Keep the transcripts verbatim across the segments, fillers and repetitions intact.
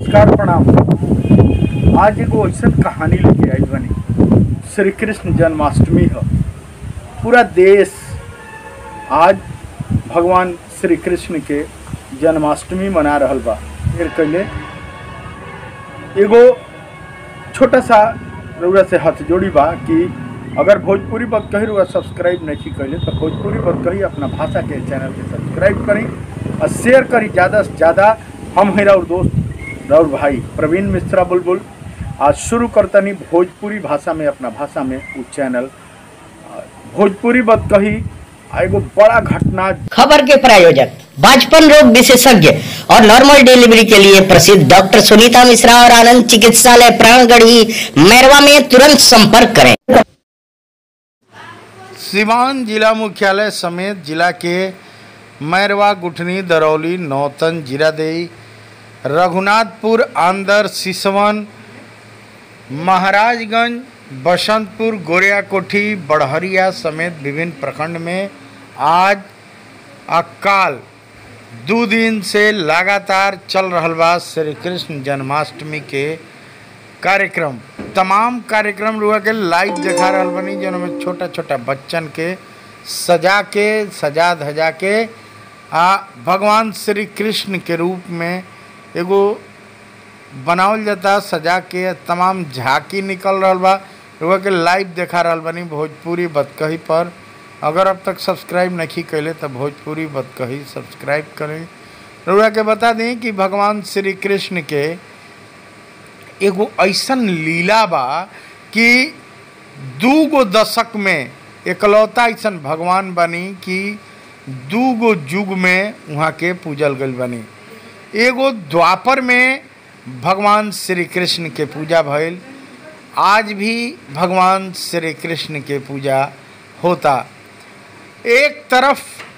नमस्कार प्रणाम। आज एगो ऐसा कहानी लेके आई बनी। श्री कृष्ण जन्माष्टमी है। पूरा देश आज भगवान श्री कृष्ण के जन्माष्टमी मना रहल बा। फिर कहले एगो छोटा सा रउरा से हाथ जोड़ी बा कि अगर भोजपुरी बात कही रउरा सब्सक्राइब नहीं कैले तो भोजपुरी बात कही अपना भाषा के चैनल के सब्सक्राइब करी और शेयर करी ज़्यादा से ज़्यादा। हम हैं और दोस्त राउर भाई प्रवीण मिश्रा बुलबुल आज शुरू करतनी भोजपुरी भाषा में अपना भाषा में वो चैनल भोजपुरी बात कही। एगो बड़ा घटना। खबर के प्रायोजक बाजपन रोग विशेषज्ञ और नॉर्मल डिलीवरी के लिए प्रसिद्ध डॉक्टर सुनीता मिश्रा और आनंद चिकित्सालय प्राणगढ़ी मैरवा में तुरंत संपर्क करें। सिवान जिला मुख्यालय समेत जिला के मैरवा, गुठनी, दरौली, नौतन, जीरादेई, रघुनाथपुर, आंदर, सिसवन, महाराजगंज, बसंतपुर, गोरियाकोठी, बड़हरिया समेत विभिन्न प्रखंड में आज अकाल दो दिन से लगातार चल रहल बा श्री कृष्ण जन्माष्टमी के कार्यक्रम। तमाम कार्यक्रम रुआ के लाइव देखा रहल बनी, जिनमें छोटा छोटा बच्चन के सजा के सजा धजा के आ भगवान श्री कृष्ण के रूप में एगो बनावल जाता सजा के तमाम झांकी निकल रहा बा। रुआ के लाइव देखा रहल बनी भोजपुरी बतकही पर। अगर अब तक सब्सक्राइब नहीं कैले तो भोजपुरी बतकही सब्सक्राइब करें। रुआ के बता दें कि भगवान श्री कृष्ण के एगो ऐसन लीला बा कि दू गो दशक में एकलौता ऐसन भगवान बनी कि दू गो युग में वहाँ के पूजल गल बनी। एगो द्वापर में भगवान श्री कृष्ण के पूजा भइल, आज भी भगवान श्री कृष्ण के पूजा होता। एक तरफ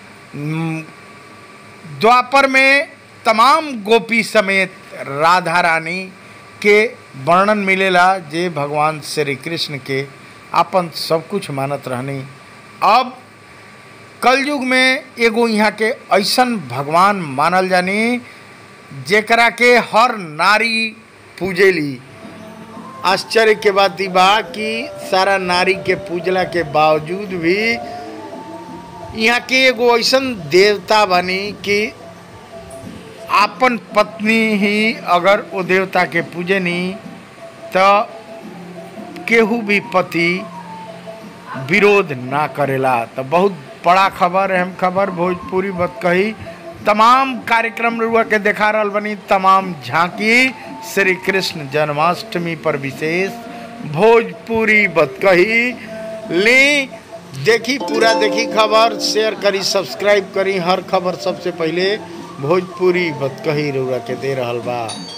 द्वापर में तमाम गोपी समेत राधा रानी के वर्णन मिलेला जे भगवान श्री कृष्ण के अपन सब कुछ मानत रहनी। अब कलयुग में एगो यहाँ के ऐसन भगवान मानल जानी जेकरा के हर नारी पूजेली। आश्चर्य के बात ई बा कि सारा नारी के पूजला के बावजूद भी यहाँ के एगो ऐसन देवता बनी कि आपन पत्नी ही अगर वो देवता के पूजनी तो केहू भी पति विरोध ना करेला। तो बहुत बड़ा खबर अहम खबर भोजपुरी बतकही तमाम कार्यक्रम रुआ के देखा रहल बनी। तमाम झांकी श्री कृष्ण जन्माष्टमी पर विशेष भोजपुरी बतकही ले देखी, पूरा देखी खबर, शेयर करी, सब्सक्राइब करी। हर खबर सबसे पहले भोजपुरी बतकही रुआ के दे रहल बा।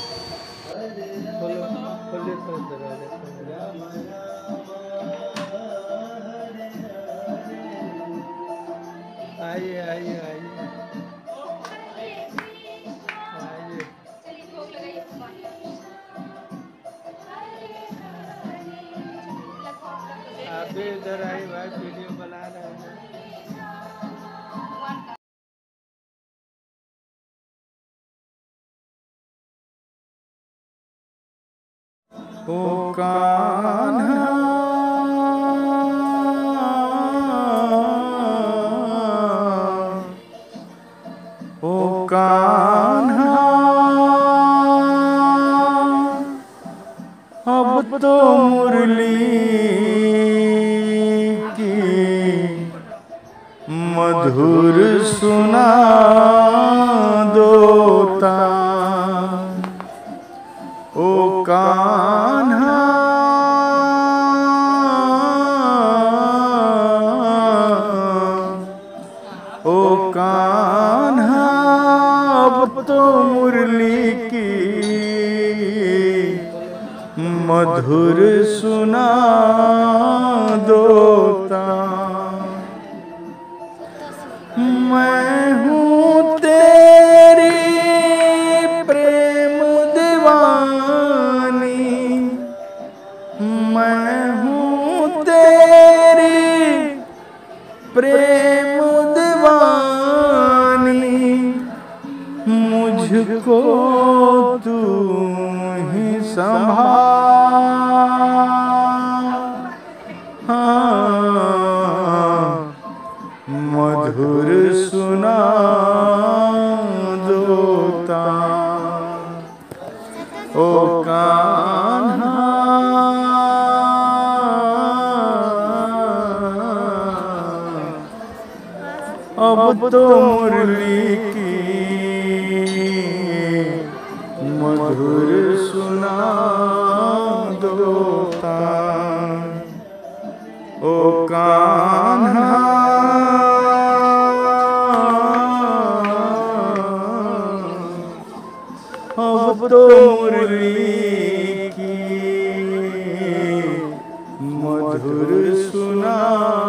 आइए आइए आइए आप भी इधर आइए भाई, वीडियो बना रहे हैं। ओ कान्हा ओ कान्हा अब तो मुरली की मधुर सुना दोता। ओ कान्हा ओ कान्हा अब तो मुरली की मधुर सुना दोता। मैं हूँ तेरी प्रेम दीवानी, मैं हूँ तेरी प्रेम दीवानी, मुझको तू संभाल, हाँ, मधुर सुना दोता ओ कान्हा, अब तो मुरली की मधुर सुना दोता ओ कान्हा, अब तो मुरली की मधुर सुना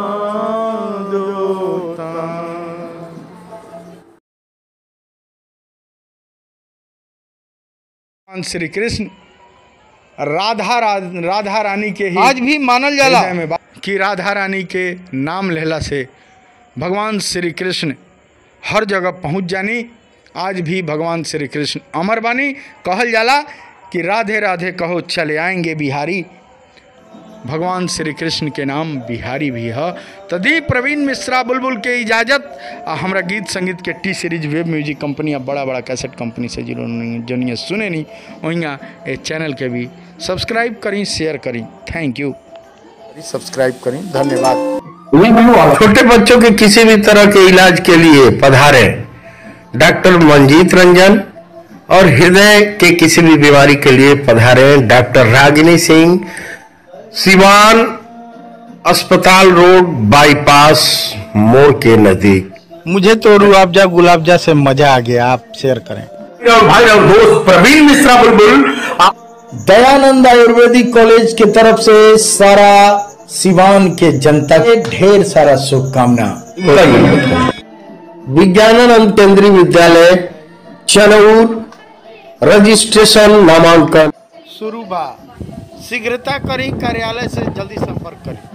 दोता। भगवान श्री कृष्ण राधा रा, राधा रानी के ही आज भी मानल जाला में कि राधा रानी के नाम लेला से भगवान श्री कृष्ण हर जगह पहुंच जानी। आज भी भगवान श्री कृष्ण अमर बानी। कहल जाला कि राधे राधे कहो चले आएंगे बिहारी। भगवान श्री कृष्ण के नाम बिहारी भी है। तदी प्रवीण मिश्रा बुलबुल के इजाज़त आ हमरा गीत संगीत के T series web music company आ बड़ा बड़ा कैसेट कंपनी से जिलो जनिए सुने नहीं वहीं ए चैनल के भी सब्सक्राइब करी, शेयर करी। थैंक यू, सब्सक्राइब करी, धन्यवाद। छोटे बच्चों के किसी भी तरह के इलाज के लिए पधारे डॉक्टर मंजीत रंजन, और हृदय के किसी भी बीमारी के लिए पधारे डॉक्टर रागिनी सिंह, सिवान अस्पताल रोड बाईपास मोड़ के नजदीक। मुझे तो रूअफ़ज़ा गुलाबजा से मजा आ गया, आप शेयर करें। और भाई और दोस्त प्रवीण मिश्रा बुलबुल, दयानंद आयुर्वेदिक कॉलेज की तरफ से सारा सिवान के जनता के ढेर सारा शुभकामना। विज्ञानानंद केंद्रीय विद्यालय चनौर, रजिस्ट्रेशन नामांकन शुरू बा। शीघ्रता करी, कार्यालय से जल्दी संपर्क करी।